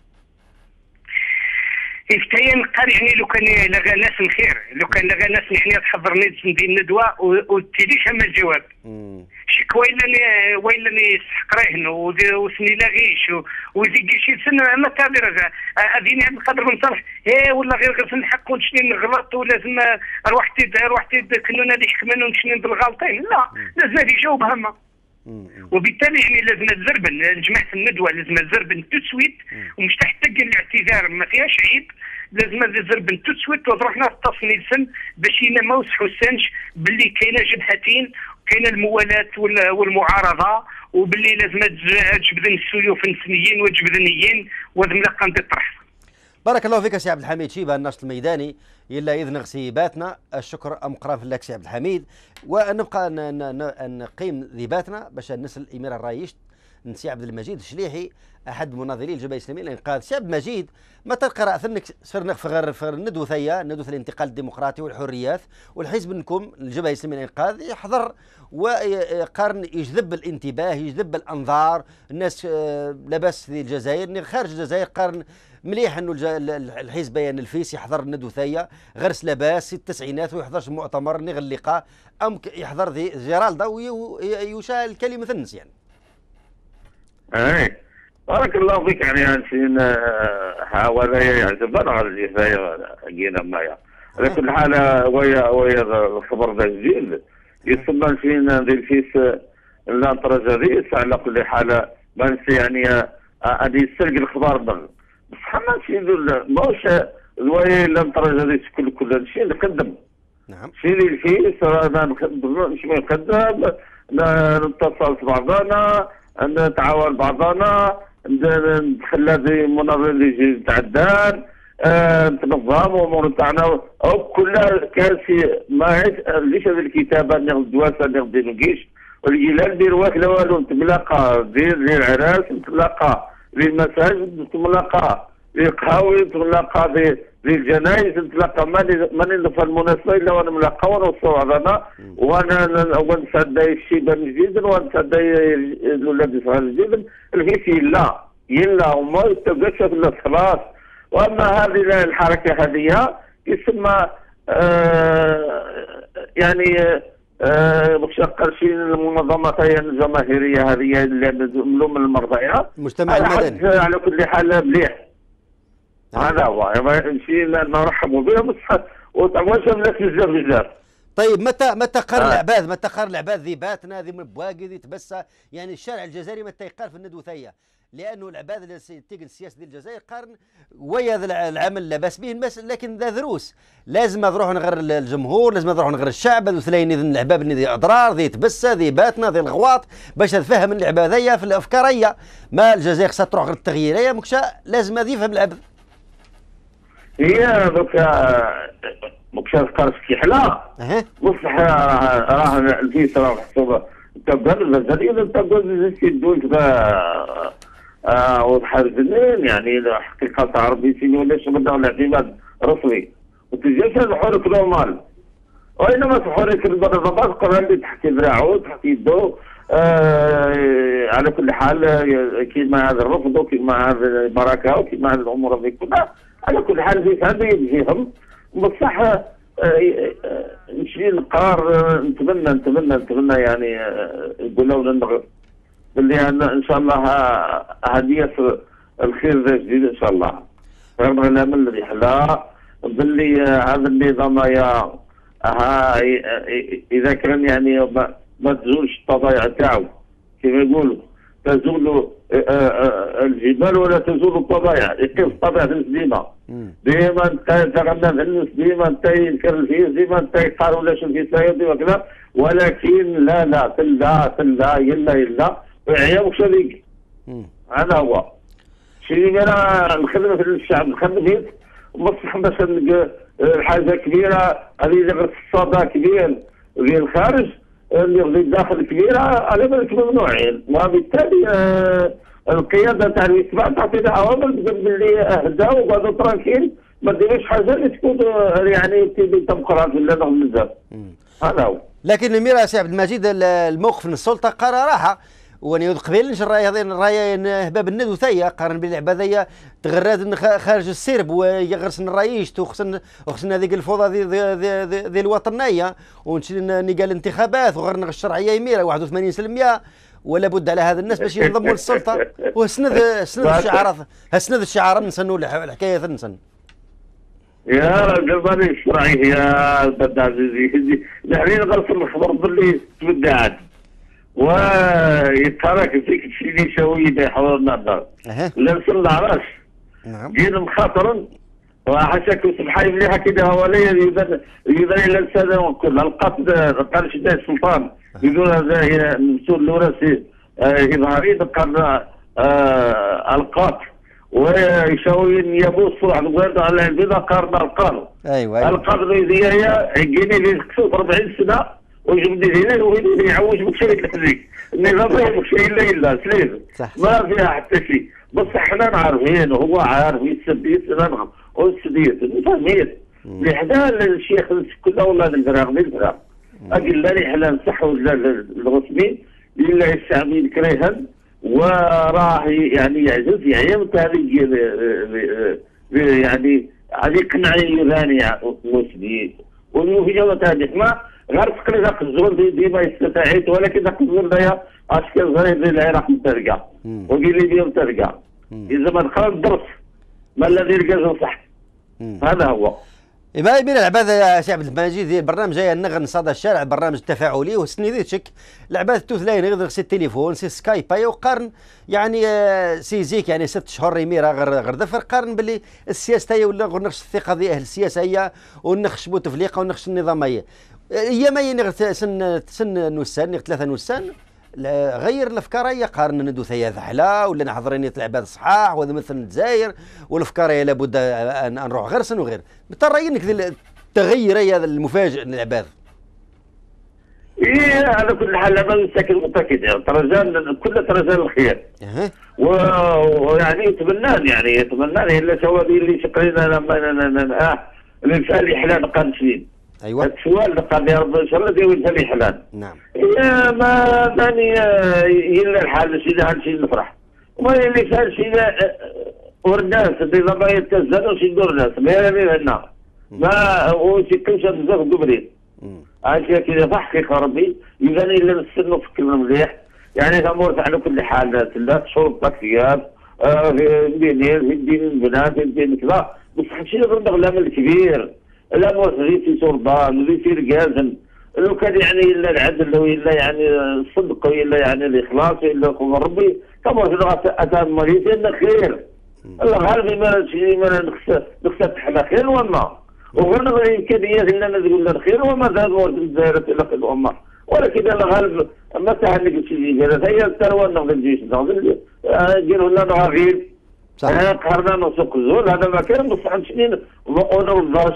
Speaker 4: يفتين قال يعني لو كان لغى ناس الخير لو كان لغى ناس يعني تحضر ندير الندوه وتيليش اما الجواب شك ويلني يسحق راهن وسني لاغيش ويزيد شي سنه ما تابع رجع اذيني عبد القادر بن صالح ولا غير نحق ونشني نغلط ولازم اروح تيد كنا نادي حكمان ونشني ندير الغلطين لا لازم يجاوب هما. وبالتالي يعني لازم تزربن جماعه الندوه لازم تزربن تسويت ومش تحتاج الاعتذار ما فيهاش عيب لازم تزربن تسويت وتروح ناس تصنيل سن باش ما وسحوسنش باللي كاينه جبهتين كاينه الموالاه والمعارضه وباللي لازم تجبدن السيوف النسنيين والجبدنيين وذملقا الطرح.
Speaker 1: بارك الله فيك سي عبد الحميد شيبه الناشط الميداني إلا إذ نغسيباتنا الشكر أمقران في لك سي عبد الحميد ونبقى نقيم ذيباتنا باش نسل الإمير الرايش سي عبد المجيد الشليحي أحد مناظري الجبهة الإسلامية للإنقاذ. سي عبد المجيد متى قرأت أنك صرنا في الندوة ثيا ندوة الانتقال الديمقراطي والحريات والحزب منكم الجبهة الإسلامية للإنقاذ يحضر وقارن يجذب الانتباه يجذب الأنظار الناس لاباس في الجزائر خارج الجزائر قارن مليح انه الحزب بيان الفيس يحضر الندوه ثيا غرس لاباس في التسعينات ويحضرش المؤتمر نغ اللقاء ام يحضر ذي جيرالدا ويشاء الكلمه الناس يعني.
Speaker 3: اي بارك الله فيك يعني سين حاول يعجبنا على الجزائر جينا معايا على كل حال ويا الخبر ذا الجيل يسمى فينا ذي الفيس الانطرجه ذي على كل حال ما نسي يعني هذه السلق الخبر بل بس حنا شي ماوش الواي الانطرجه ذي كل شيء نقدم.
Speaker 1: نعم
Speaker 3: شي اللي الفيس رانا نقدم مش ما نقدم نتصل بعضنا نتعاون بعضنا ندخل هذه المناظر اللي يجي تعدان تنظم وامور تاعنا او كلها كاسي ما ليش هذه الكتابه ناخذ دواسه ناخذ الجيش والجيلان ندير واكله والو نتلاقى دير عراس نتلاقى للمساجد نتلاقى للقهاوي نتلاقى للجنائز نتلاقى ماني نفهم المناسبه الا وانا ملاقى ونوصلوا علينا وانا ونسدي الشيبان جديدا ونسدي الاولاد الصغار جديدا الكيسي لا يلا وما يتوقفش في خلاص. واما هذه الحركه هذه يسمى يعني قرشين المنظمات الجماهيريه هذه اللي ملوم المرضيه
Speaker 1: المجتمع المدني
Speaker 3: على كل حال مليح. هذا هو نمشي نرحبوا بهم وتعوش الناس بزاف.
Speaker 1: طيب متى قرر العباد ذيباتنا ذي بواقي ذي تبسى يعني الشارع الجزائري متى يقال في الندوثيه لانه العباد اللي تيجي السياسه ديال الجزائر قارن ويا العمل لاباس به لكن ذا دروس لازم نروحوا نغير الجمهور لازم نروحوا نغير الشعب هذو ثلاثه العباد ذي اضرار ذي تبسى ذي باتنا ذي الغواط باش تفهم اللعبه ذي في الافكاريه ما الجزائر خاصها تروح غير التغييريه مكشا لازم هذا يفهم العبد.
Speaker 3: هي مكشا قارس كحله بصح راه الفيس راه محسوبه تبقى المزارين تبقى يدوي كذا وضح الفنان يعني حقيقة عربي سيني ولا شغل الاعتماد رسمي وتجيش الحرك نورمال وإنما الحرك البرلمان قرر اللي تحت ذراعه تحت يده على كل حال كيما هذا الرفض وكيما هذا البركة وكيما هذه الأمور هذه كلها على كل حال في هذا يجيهم بصح نشري القرار نتمنى يعني يقولوا لنا باللي ان شاء الله هديه الخير ذا جديد ان شاء الله. رغم الامل اللي حلا باللي هذا النظام يا اذا كان يعني ما تزولش الطبيعه تاعو كما يقولوا تزول الجبال ولا تزول الطبيعه يقف الطبيعه ديما ديما انت تغنى الناس ديما انت ينكر الفيس ديما انت يقال ولا شو في ساير ديما كذا ولكن لا تلا يلا ويعيا وش هذيك هذا هو شيء انا الخدمه في الشعب نخدم فيه بصح باش حاجه كبيره هذه اللي الصدى كبير اللي الخارج اللي الداخل كبيره على بالك ممنوعين وبالتالي القياده تاع الاتباع تعطينا اوامر تقول باللي اهدى وقعدوا ترانكيل ما ديروش حاجه اللي تكون يعني تبقى في الله بزاف. هذا هو.
Speaker 1: لكن ميرا سي عبد المجيد الموقف من السلطه قرار راحه وانا قبيل نشر الرايه باب الندوثيه قارن باللعبه ذي تغرد خارج السرب ويغرسن الرئيس وخصنا هذيك الفوضى ذي الوطنيه ونشري نلقى الانتخابات وغرنا الشرعيه يميره 81% ولا بد على هذا الناس باش ينضموا للسلطه وسند الشعارات سند الشعار نسنوا الحكايه نسن.
Speaker 3: يا رجل الشرعي يا استاذ عزيزي نحن نغرس الخبر باللي تبدعت ويتحرك فيك الشيء اللي يسوي حضرنا الدار لا نصلى عراش جينا مخاطرا وحشاك سبحان مليحه كده هواليه يبان الى الساده وكل القط قال شدا السلطان يقول هذا مسؤول الوراثي اظهاري قال القط ويسوي يبصوا على الورد على البيضه قارن القانون.
Speaker 1: ايوه
Speaker 3: القانون هي يجيني في 40 سنه ويجبد لي ويجي يعوج بشيء هذيك النظام ما يمشي الا سليم ما فيها حتى شيء بس احنا عارفين وهو عارف يتسديت ننغم والسديت فهمت لحدا الشيخ كله والله الفراغ من الفراغ اجل لا حنا نصحوا الرسمي الا الشعبي كريهن وراه يعني يعجز يعني هذه يعني هذه قناعيه ثانيه مسدي وفي جوه هذه ما غير تقريبا ذاك الزول ديما يستعيد ولكن ذاك الزول دايا اشكال غير زي العراق مترقع وقيل لي بيهم ترقع اذا ما دخل الدرس ما الذي يلقى صح. هذا هو.
Speaker 1: ما يبين العباد يا سي عبد المجيد ديال البرنامج جاي نغن صدى الشارع برنامج التفاعلي وسني ذي تشك العباد التوثلاين غير سي التليفون سي سكايب وقارن يعني سي زيك يعني 6 شهور يميرا غير ظفر قارن باللي السياسه هي ولا نخش الثقه ديال اهل السياسه هي ونخش بوتفليقه ونخش النظاميه هي ما سن نوسان 3 نوسان غير الافكار هي قارن ندو ثيا ثحله ولا نحضرني العباد صحاح وهذا مثل الجزائر والافكار هي لابد ان نروح غرسن وغير بالترى انك التغير هذا المفاجئ للعباد.
Speaker 5: ايه على كل حال انا متاكد يعني ترجان كل ترجان الخير. ويعني يتمنى الا سوادي اللي شقرينا لما الانسان يحلان قاد سنين.
Speaker 1: ايوه
Speaker 5: السؤال اللي قال يا رب ان شاء الله ديال الانسان يحلان.
Speaker 1: نعم.
Speaker 5: يا ما ثاني الا الحال شي هذا شي نفرح. وما اللي كان شي والناس اللي لما يتكزنوا شي ندور الناس ما يرمي هنا. ما وشي كلشي بزاف قبرين. عاد كذا صح كيف ربي يبان الا نستنوا فكرنا مليح يعني الامور على كل حال لا شرب ثياب في دين البنات دين كذا بس حنمشي نضرب الامل الكبير الامور في سلطان في رجال لو كان يعني الا العدل ولا يعني الصدق ولا يعني الاخلاص ولا خوف ربي كما اتى المريض خير الغالب ما نخسف على خير والله وغير الامكانيات اللي انا نقول لها الخير وما زال ورد الجزائر الى في الامه ولكن الغالب ما تعلق شيء هذا هي الثروه ناخذ الجيش نديروا لنا غير قهرنا نسوق الزول هذا ما كان بصح سنين وما نرضاش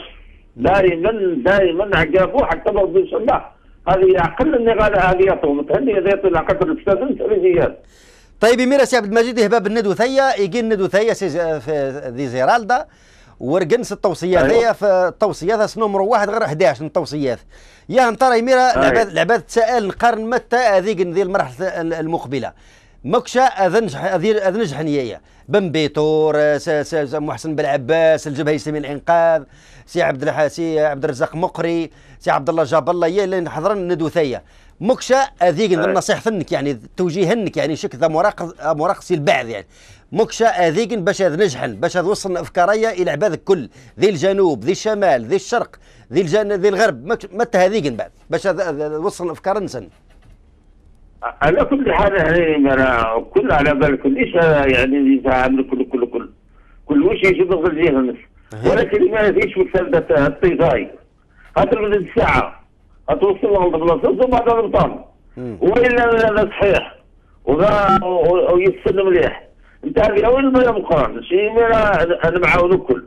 Speaker 5: دائما عقابه حتى ربي ان شاء الله هذه اقل النغاله هذه يعطوهم هذه يعطي العقد الاستاذ الثلاثيات.
Speaker 1: طيب يمير سي عبد المجيد هباب الندو ثيا يجي الندو ثيا في ذي زيرالدا ورقنس التوصيات هي في التوصيات نمرو 1 غير 11 من التوصيات يا ترى يميرا العباد تسال نقارن متى هذيك ذي المرحله المقبله مكشا اذنجح نيايا بن بيتور محسن بن عباس الجبهه الاسلاميه الانقاذ سي عبد الرزاق مقري سي عبد الله جاب الله هي اللي حضرنا ندو ثيا مكشا هذيك نصيحتك يعني توجيهنك يعني شك ذا مراقصي البعض يعني مكشا هذيك باش نجحن باش توصلنا افكاريه الى العباد الكل ذي الجنوب ذي الشمال ذي الشرق ذي الغرب متى هذيك بعد باش توصلنا افكار نسن.
Speaker 5: على كل حال يعني كل على بالك ليش يعني يتعامل كل وش يجب الجهه ولكن ما فيش مثل الطيفاي خاطر من الساعه توصل لهم البلاصه ثم هذا البطال والا صحيح ويتسلم مليح انت هذه اول مره مقارنه شيء انا معاون الكل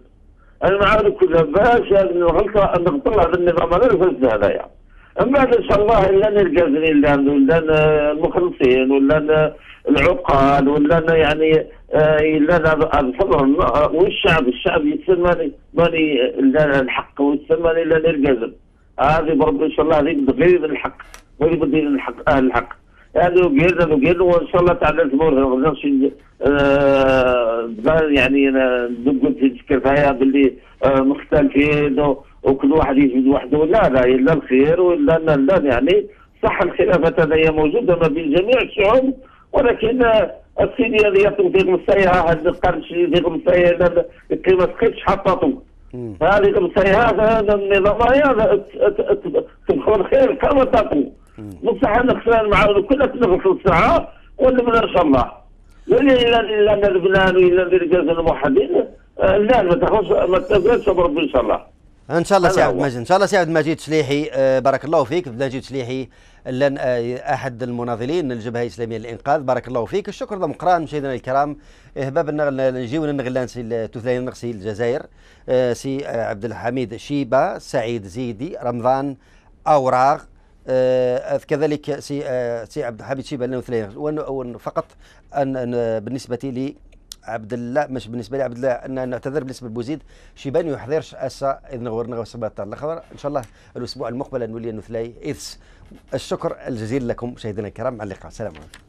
Speaker 5: باش الغلطه نطلع بالنظام هذا الفسد هذايا اما ان شاء الله الا نلقى ولا المخلصين ولا العقال ولا يعني الا الصبر والشعب يتسمى ماني الحق ويتسمى الا نلقى هذه برضه ان شاء الله هذه غير الحق غير بدين الحق اهل الحق يعني وقيل وان شاء الله تعالى الامور يعني نقول في الكفايه باللي مختلفين وكل واحد يجد وحده لا الا الخير ولا يعني صح الخلافات هذه موجوده ما بين جميع الشعوب ولكن السيدي هذه يعطي في المستيها هذا القرش في المستيها القيمه تخش حطته هذه المستيها هذا النظام هذا تدخل الخير كما تعطوا بصح نخسر معاون كلها تنفخ الساعه ونبدا ان شاء الله الا البنان والا الرجال الموحدين لا ما تاخذش بربي ان شاء الله.
Speaker 1: ان شاء الله سي عبد المجيد ان شاء الله سي عبد المجيد شليحي بارك الله فيك عبد المجيد شليحي احد المناضلين الجبهه الاسلاميه للانقاذ بارك الله فيك الشكر مقران مشاهدينا الكرام اهباب نجيو نغلان سي توثلاين نقصي الجزائر سي عبد الحميد شيبه سعيد زيدي رمضان اوراغ كذلك سي عبد الحميد شيبه لنا فقط ان بالنسبه لي عبد الله مش بالنسبه لي عبد الله ان نعتذر بالنسبه لبوزيد شيبان يحضرش اسا اذ نغور صبات الخبر ان شاء الله الاسبوع المقبل نولي نثلاي الشكر الجزيل لكم مشاهدينا الكرام مع اللقاء سلام عليكم.